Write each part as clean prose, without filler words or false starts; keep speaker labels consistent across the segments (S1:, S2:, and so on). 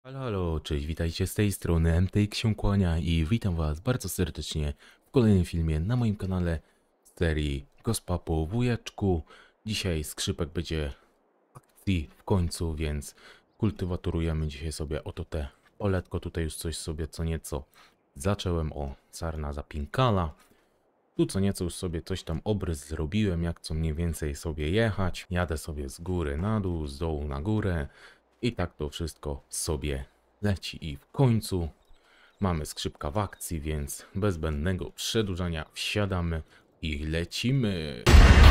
S1: Halo, halo, cześć, witajcie z tej strony MTX się kłania i witam was bardzo serdecznie w kolejnym filmie na moim kanale z serii Gospa po wujeczku. Dzisiaj skrzypek będzie akcji w końcu, więc kultywatorujemy dzisiaj sobie oto te poletko. Tutaj już coś sobie co nieco zacząłem, o Sarna Zapinkala. Tu co nieco już sobie coś tam obrys zrobiłem, jak co mniej więcej sobie jechać. Jadę sobie z góry na dół, z dołu na górę. I tak to wszystko sobie leci i w końcu mamy skrzypka w akcji, więc bez zbędnego przedłużania wsiadamy i lecimy.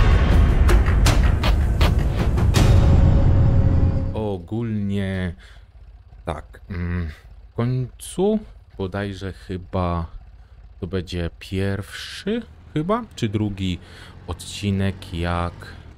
S1: Ogólnie tak, w końcu bodajże chyba to będzie pierwszy czy drugi odcinek, jak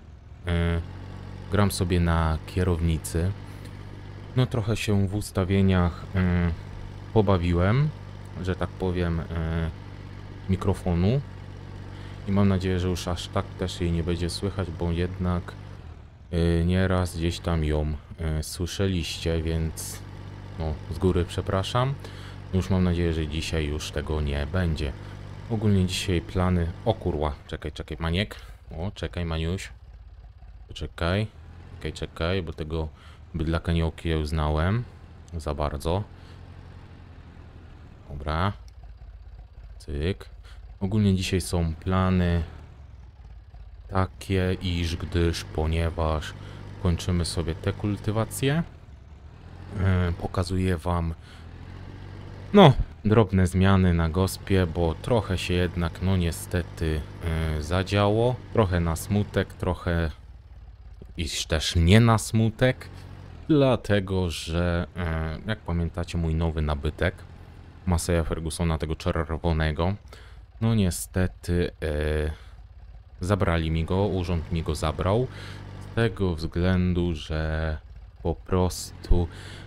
S1: gram sobie na kierownicy. No trochę się w ustawieniach pobawiłem, że tak powiem, mikrofonu i mam nadzieję, że już aż tak też jej nie będzie słychać, bo jednak nieraz gdzieś tam ją słyszeliście, więc no z góry przepraszam. Już mam nadzieję, że dzisiaj już tego nie będzie. Ogólnie dzisiaj plany... O kurwa, czekaj, Maniek. O, czekaj, Maniuś. Czekaj, bo tego bydlaka nie okiełznałem za bardzo. Dobra. Cyk. Ogólnie dzisiaj są plany takie, ponieważ kończymy sobie te kultywacje, pokazuję wam no drobne zmiany na gospie, bo trochę się jednak no niestety zadziało. Trochę na smutek, trochę i też nie na smutek. Dlatego, że jak pamiętacie mój nowy nabytek Maseja Fergusona, tego czerwonego, no niestety zabrali mi go, urząd mi go zabrał z tego względu, że po prostu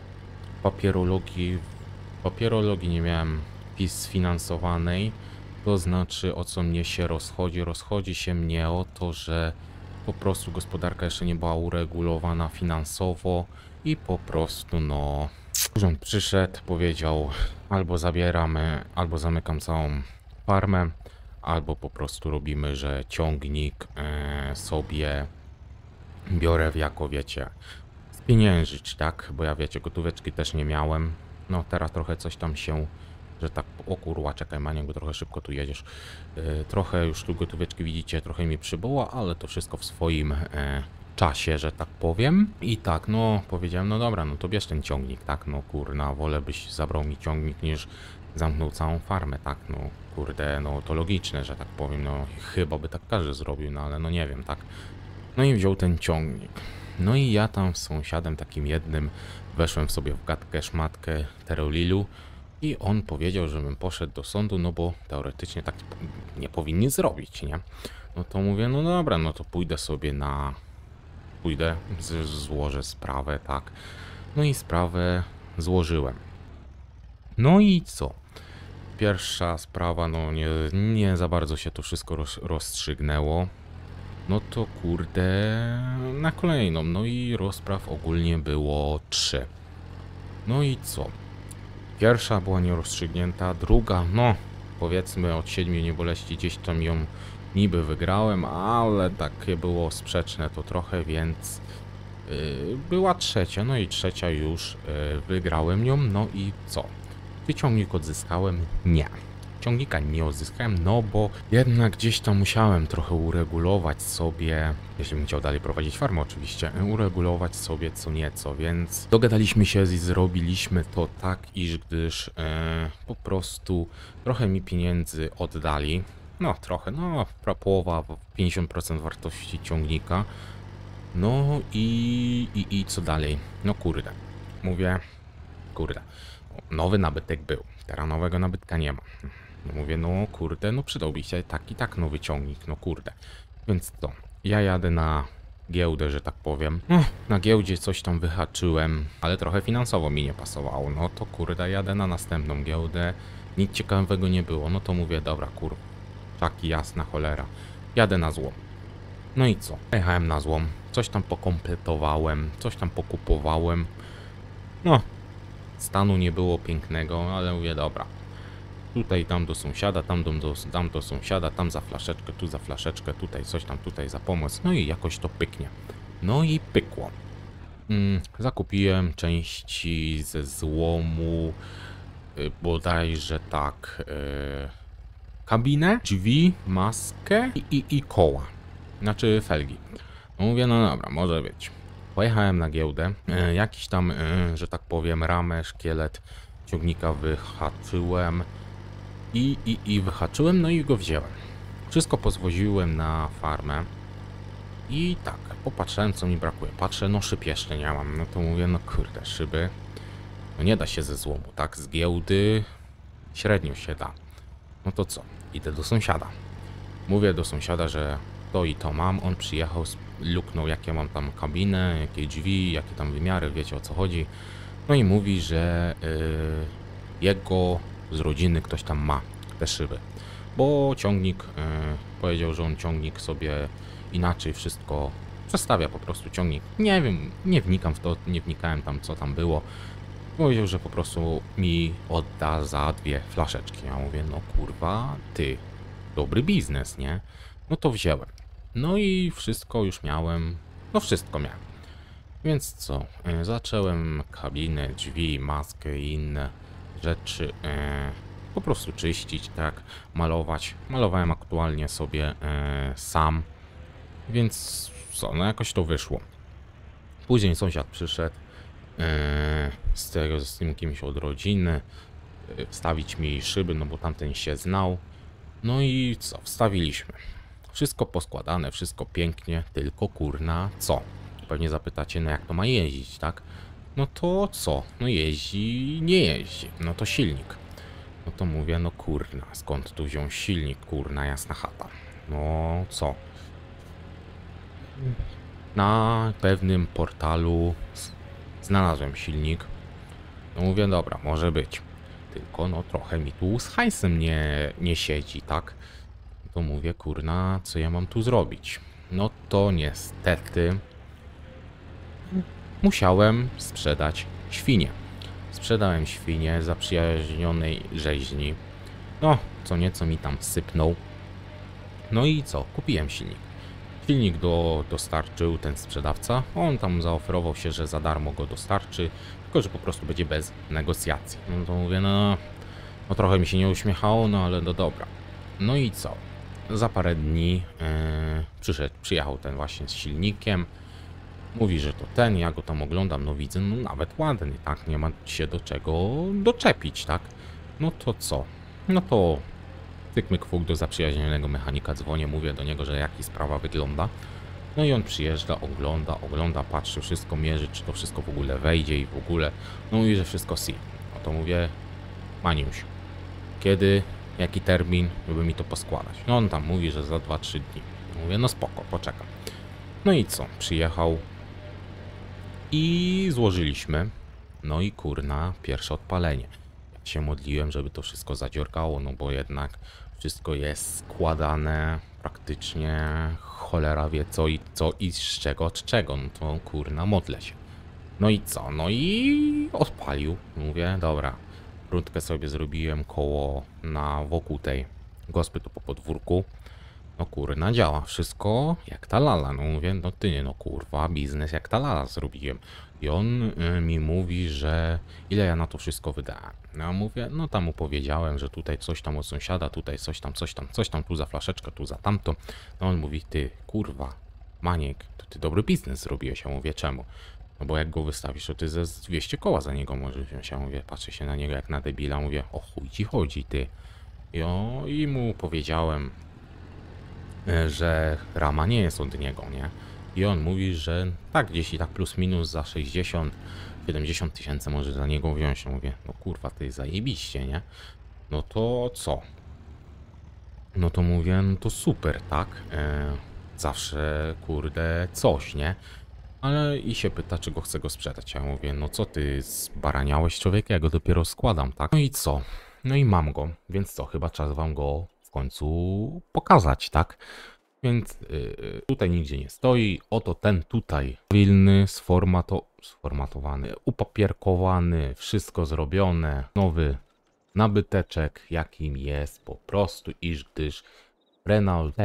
S1: papierologii nie miałem sfinansowanej. To znaczy, o co mnie się rozchodzi? Rozchodzi się mnie o to, że po prostu gospodarka jeszcze nie była uregulowana finansowo i po prostu no urząd przyszedł, powiedział albo zabieramy, albo zamykam całą farmę, albo po prostu robimy, że ciągnik sobie biorę jako wiecie spieniężyć, tak? Bo ja wiecie, gotóweczki też nie miałem. No teraz trochę coś tam się, że tak, o kurwa, czekaj Maniek, bo trochę szybko tu jedziesz. Trochę już tu gotóweczki widzicie, trochę mi przybyło, ale to wszystko w swoim czasie, że tak powiem. I tak, no powiedziałem, no dobra, no to bierz ten ciągnik, tak? No kurna, wolę byś zabrał mi ciągnik niż zamknął całą farmę, tak? No kurde, no to logiczne, że tak powiem, no chyba by tak każdy zrobił, no ale no nie wiem, tak? No i wziął ten ciągnik. No i ja tam z sąsiadem takim jednym weszłem sobie w gadkę szmatkę Terolilu i on powiedział, żebym poszedł do sądu, no bo teoretycznie tak nie powinni zrobić, nie? No to mówię, no dobra, no to pójdę sobie złożę sprawę, tak? No i sprawę złożyłem. No i co? Pierwsza sprawa, no nie za bardzo się to wszystko rozstrzygnęło. No to kurde, na kolejną. No i rozpraw ogólnie było 3. No i co? Pierwsza była nierozstrzygnięta, druga, no powiedzmy od 7 nieboleści gdzieś tam ją niby wygrałem, ale takie było sprzeczne to trochę, więc była trzecia. No i trzecia już wygrałem ją. No i co? Czy ciągnik odzyskałem? Nie. Ciągnika nie odzyskałem, no bo jednak gdzieś tam musiałem trochę uregulować sobie, jeśli bym chciał dalej prowadzić farmę oczywiście, uregulować sobie co nieco, więc dogadaliśmy się i zrobiliśmy to tak, gdyż po prostu trochę mi pieniędzy oddali, no trochę, no połowa, 50% wartości ciągnika, no i co dalej, no kurde, mówię, kurde, nowy nabytek był, teraz nowego nabytka nie ma. No mówię, no kurde, no przydałby się tak i tak nowy ciągnik, no kurde. Więc to, ja jadę na giełdę, że tak powiem. Na giełdzie coś tam wyhaczyłem, ale trochę finansowo mi nie pasowało. No to kurde, jadę na następną giełdę. Nic ciekawego nie było, no to mówię, dobra kurwa, czaki jasna cholera. Jadę na złom. No i co? Jechałem na złom, coś tam pokompletowałem, coś tam pokupowałem. No, stanu nie było pięknego, ale mówię, dobra. Tutaj dam do sąsiada, dam do sąsiada, tam za flaszeczkę, tu za flaszeczkę, tutaj coś tam, tutaj za pomoc. No i jakoś to pyknie. No i pykło. Zakupiłem części ze złomu, bodajże tak, kabinę, drzwi, maskę i koła. Znaczy felgi. No mówię, no dobra, może być. Pojechałem na giełdę, jakiś tam, że tak powiem, ramę, szkielet ciągnika wyhaczyłem i wyhaczyłem, no i go wziąłem. Wszystko pozwoziłem na farmę i tak, popatrzyłem co mi brakuje. Patrzę, no szyb jeszcze nie mam, no to mówię, no kurde, szyby, no nie da się ze złomu, tak, z giełdy średnio się da. No to co, idę do sąsiada. Mówię do sąsiada, że to i to mam, on przyjechał, luknął jakie mam tam kabinę, jakie drzwi, jakie tam wymiary, wiecie o co chodzi. No i mówi, że jego z rodziny ktoś tam ma te szyby. Bo ciągnik, powiedział, że on ciągnik sobie inaczej wszystko przestawia po prostu ciągnik. Nie wiem, nie wnikam w to, nie wnikałem tam co tam było. Powiedział, że po prostu mi odda za 2 flaszeczki. Ja mówię, no kurwa, ty, dobry biznes, nie? No to wziąłem. No i wszystko już miałem, no wszystko miałem. Więc co, zacząłem kabinę, drzwi, maskę i inne rzeczy po prostu czyścić, tak, malować. Malowałem aktualnie sobie sam, więc co, no jakoś to wyszło. Później sąsiad przyszedł z tym kimś od rodziny, wstawić mi szyby, no bo tamten się znał. No i co, wstawiliśmy. Wszystko poskładane, wszystko pięknie, tylko kurna, co? Pewnie zapytacie, no jak to ma jeździć, tak? No to co? No jeździ, nie jeździ. No to silnik. No to mówię, no kurna, skąd tu wziąć silnik, kurna, jasna chata. No co? Na pewnym portalu znalazłem silnik. No mówię, dobra, może być. Tylko no trochę mi tu z hajsem nie siedzi, tak? To mówię, kurna, co ja mam tu zrobić? No to niestety musiałem sprzedać świnię. Sprzedałem świnię zaprzyjaźnionej rzeźni. No, co nieco mi tam sypnął. No i co? Kupiłem silnik. Silnik dostarczył ten sprzedawca. On tam zaoferował się, że za darmo go dostarczy, tylko że po prostu będzie bez negocjacji. No to mówię, no trochę mi się nie uśmiechało, no ale no dobra. No i co? Za parę dni przyjechał ten właśnie z silnikiem. Mówi, że to ten, ja go tam oglądam, no widzę, no nawet ładny, tak? Nie ma się do czego doczepić, tak? No to co? No to tykmyk fuk do zaprzyjaźnionego mechanika, dzwonię, mówię do niego, że jaki sprawa wygląda. No i on przyjeżdża, ogląda, patrzy, wszystko mierzy, czy to wszystko w ogóle wejdzie i w ogóle. No mówi, że wszystko si. No to mówię, Maniuś, kiedy, jaki termin, żeby mi to poskładać? No on tam mówi, że za 2-3 dni. Mówię, no spoko, poczekam. No i co? Przyjechał i złożyliśmy. No i kurna, pierwsze odpalenie. Ja się modliłem, żeby to wszystko zadziorkało, no bo jednak wszystko jest składane praktycznie, cholera wie co i z czego od czego, no to kurna, modlę się. No i co? No i odpalił. Mówię, dobra, rundkę sobie zrobiłem koło wokół tej gospy tu po podwórku. No kurna, działa wszystko jak ta lala. No mówię, no ty nie, no kurwa, biznes jak ta lala zrobiłem. I on mi mówi, że ile ja na to wszystko wydałem. No ja mówię, no tam mu powiedziałem, że tutaj coś tam od sąsiada, tutaj coś tam, tu za flaszeczkę, tu za tamto. No on mówi, ty kurwa, Maniek, to ty dobry biznes zrobiłeś. Ja mówię, czemu? No bo jak go wystawisz, to ty ze 200 koła za niego możesz wziąć. Ja mówię, patrzę się na niego jak na debila, mówię, o chuj ci chodzi, ty. I mu powiedziałem, że rama nie jest od niego, nie? I on mówi, że tak, gdzieś i tak plus minus za 60-70 tysięcy może za niego wziąć. Ja mówię, no kurwa, ty zajebiście, nie? No to co? No to mówię, no to super, tak? Zawsze, kurde, coś, nie? Ale i się pyta, czy go chcę go sprzedać. Ja mówię, no co ty, zbaraniałeś człowieka, ja go dopiero składam, tak? No i co? No i mam go, więc co, chyba czas wam go w końcu pokazać, tak? Więc tutaj nigdzie nie stoi. Oto ten tutaj wilny, sformatowany, upapierkowany, wszystko zrobione. Nowy nabyteczek, jakim jest po prostu gdyż Renault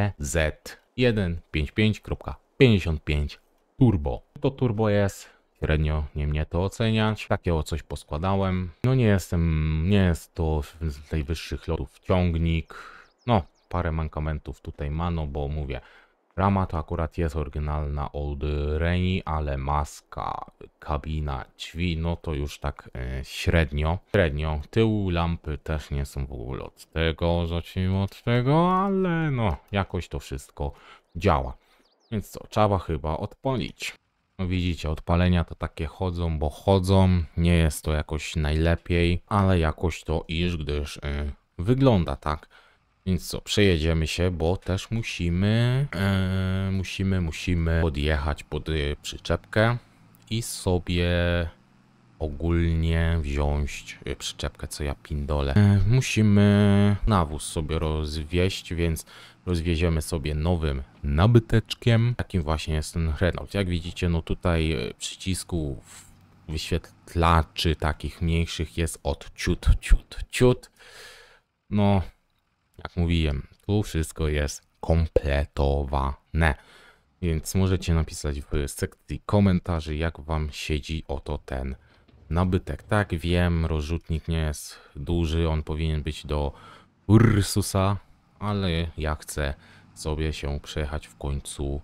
S1: Z155.55 Turbo. To turbo jest, średnio nie mnie to oceniać. Takiego coś poskładałem. No nie jest to z najwyższych lotów ciągnik. No, parę mankamentów tutaj ma, no bo mówię, rama to akurat jest oryginalna Old Rainy, ale maska, kabina, drzwi, no to już tak średnio. Tył lampy też nie są w ogóle od tego, zacznijmy od tego, ale no jakoś to wszystko działa. Więc co, trzeba chyba odpalić. No widzicie, odpalenia to takie chodzą, bo chodzą. Nie jest to jakoś najlepiej, ale jakoś to gdyż wygląda tak. Więc co, przejedziemy się, bo też musimy podjechać pod przyczepkę i sobie ogólnie wziąć przyczepkę, co ja pindolę. Musimy nawóz sobie rozwieźć, więc rozwieziemy sobie nowym nabyteczkiem. Takim właśnie jest ten Renault. Jak widzicie, no tutaj przycisków wyświetlaczy takich mniejszych jest od ciut. No, jak mówiłem, tu wszystko jest kompletowane. Więc możecie napisać w sekcji komentarzy, jak wam siedzi oto ten nabytek. Tak, wiem, rozrzutnik nie jest duży, on powinien być do Ursusa, ale ja chcę sobie się przejechać w końcu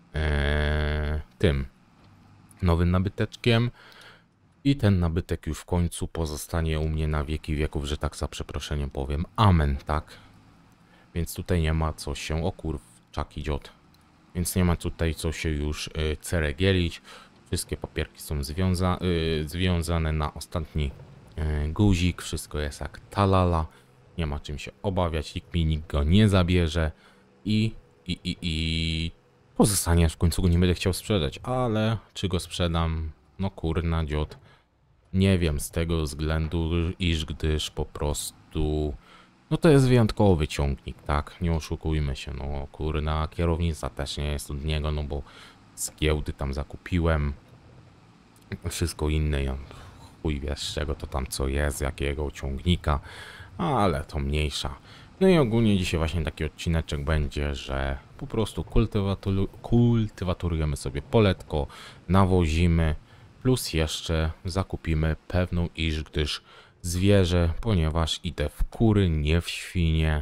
S1: tym nowym nabyteczkiem. I ten nabytek już w końcu pozostanie u mnie na wieki wieków, że tak za przeproszeniem powiem. Amen, tak? Więc tutaj nie ma co się, o kurczaki dziot. Więc nie ma tutaj co się już ceregielić. Wszystkie papierki są związane na ostatni guzik. Wszystko jest jak talala. Nie ma czym się obawiać. Nikt go nie zabierze. I pozostanie, aż w końcu go nie będę chciał sprzedać. Ale czy go sprzedam? No kurna dziot. Nie wiem, z tego względu, gdyż po prostu... No to jest wyjątkowy ciągnik, tak? Nie oszukujmy się, no kurna, kierownica też nie jest od niego, no bo z giełdy tam zakupiłem. Wszystko inne, ja chuj wiesz z czego to tam co jest, jakiego ciągnika, ale to mniejsza. No i ogólnie dzisiaj właśnie taki odcineczek będzie, że po prostu kultywatorujemy sobie poletko, nawozimy, plus jeszcze zakupimy pewną gdyż zwierzę, ponieważ idę w kury, nie w świnie,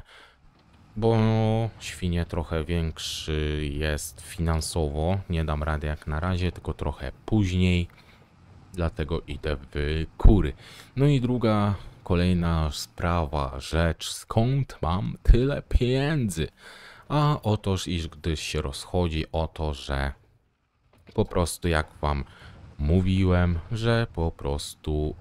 S1: bo świnie trochę większy jest finansowo, nie dam rady jak na razie, tylko trochę później, dlatego idę w kury. No i druga, kolejna sprawa, rzecz, skąd mam tyle pieniędzy? A otóż, gdyż się rozchodzi o to, że po prostu jak wam mówiłem, że po prostu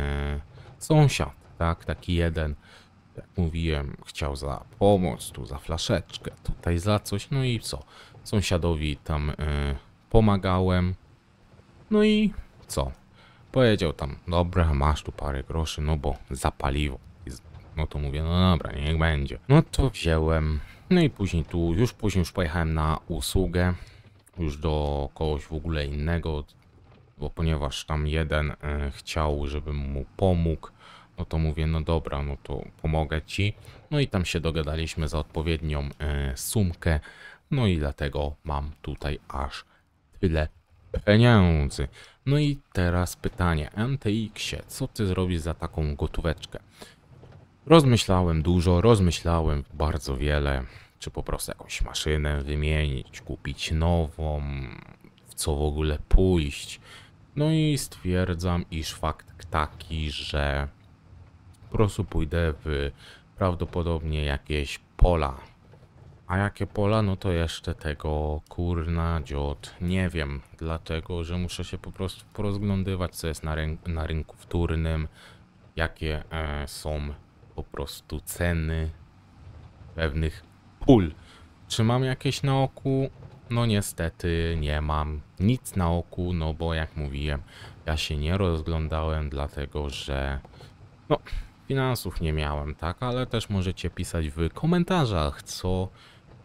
S1: sąsiad, tak, taki jeden, jak mówiłem, chciał za pomoc, tu za flaszeczkę, tutaj za coś, no i co? Sąsiadowi tam pomagałem, no i co? Powiedział tam, dobra, masz tu parę groszy, no bo za paliwo. No to mówię, no dobra, niech będzie. No to wziąłem, no i później już pojechałem na usługę, już do kogoś w ogóle innego, bo ponieważ tam jeden chciał, żebym mu pomógł, no to mówię, no dobra, no to pomogę ci. No i tam się dogadaliśmy za odpowiednią sumkę, no i dlatego mam tutaj aż tyle pieniędzy. No i teraz pytanie, MTX-ie, co ty zrobisz za taką gotóweczkę? Rozmyślałem dużo, rozmyślałem bardzo wiele, czy po prostu jakąś maszynę wymienić, kupić nową, w co w ogóle pójść. No i stwierdzam, iż fakt taki, że po prostu pójdę w prawdopodobnie jakieś pola. A jakie pola? No to jeszcze tego kurna dziot nie wiem, dlatego że muszę się po prostu porozglądywać, co jest na rynku wtórnym, jakie są po prostu ceny pewnych pól. Czy mam jakieś na oku? No niestety nie mam nic na oku, no bo jak mówiłem, ja się nie rozglądałem, dlatego że no finansów nie miałem, tak? Ale też możecie pisać w komentarzach, co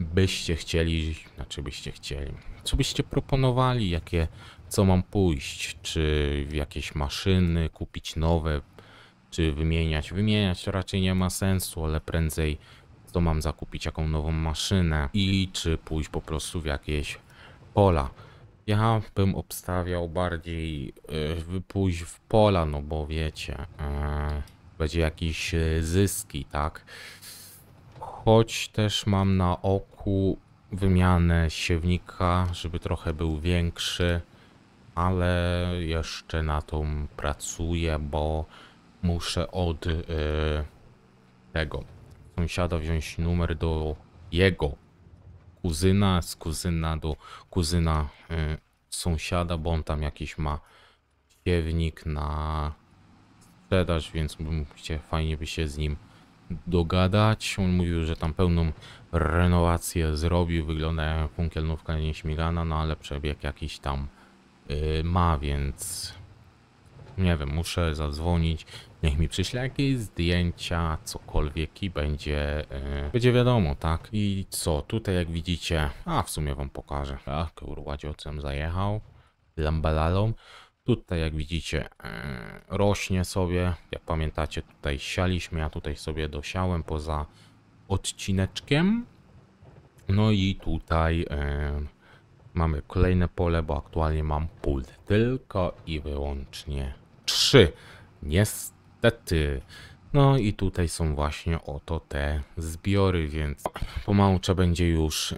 S1: byście chcieli, co byście proponowali, co mam pójść, czy w jakieś maszyny kupić nowe, czy wymieniać. Wymieniać to raczej nie ma sensu, ale prędzej co mam zakupić, jaką nową maszynę i czy pójść po prostu w jakieś pola. Ja bym obstawiał bardziej pójść w pola, no bo wiecie, będzie jakiś zyski, tak? Choć też mam na oku wymianę siewnika, żeby trochę był większy, ale jeszcze na tą pracuję, bo muszę od tego sąsiada wziąć numer do jego kuzyna, z kuzyna do kuzyna sąsiada, bo on tam jakiś ma siewnik na sprzedaż, więc fajnie by się z nim dogadać. On mówił, że tam pełną renowację zrobił, wygląda jak funkielnówka nieśmigana, no ale przebieg jakiś tam ma, więc nie wiem, muszę zadzwonić, niech mi przyśle jakieś zdjęcia, cokolwiek i będzie wiadomo, tak? I co, tutaj jak widzicie, w sumie wam pokażę. Kurwa, dziocem zajechał, lambalalą. Tutaj jak widzicie rośnie sobie, jak pamiętacie tutaj sialiśmy, ja tutaj sobie dosiałem poza odcineczkiem. No i tutaj mamy kolejne pole, bo aktualnie mam pult tylko i wyłącznie 3. Niestety. No i tutaj są właśnie oto te zbiory, więc pomału trzeba będzie już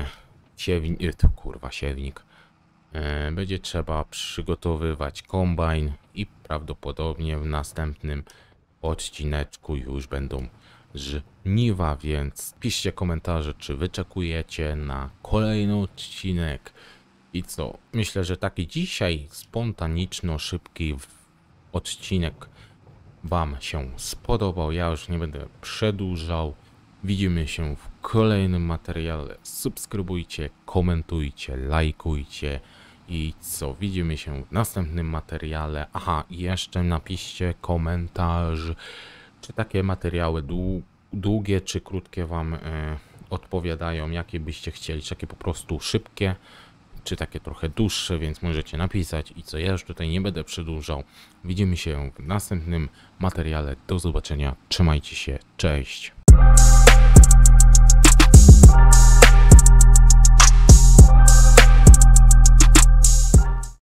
S1: siewnik. Będzie trzeba przygotowywać kombajn i prawdopodobnie w następnym odcineczku już będą żniwa, więc piszcie komentarze, czy wyczekujecie na kolejny odcinek. I co? Myślę, że taki dzisiaj spontaniczno szybki odcinek wam się spodobał. Ja już nie będę przedłużał. Widzimy się w kolejnym materiale. Subskrybujcie, komentujcie, lajkujcie. I co? Widzimy się w następnym materiale. Aha, i jeszcze napiszcie komentarz, czy takie materiały długie czy krótkie wam odpowiadają, jakie byście chcieli, czy takie po prostu szybkie, czy takie trochę dłuższe, więc możecie napisać. I co, ja już tutaj nie będę przedłużał. Widzimy się w następnym materiale. Do zobaczenia. Trzymajcie się. Cześć.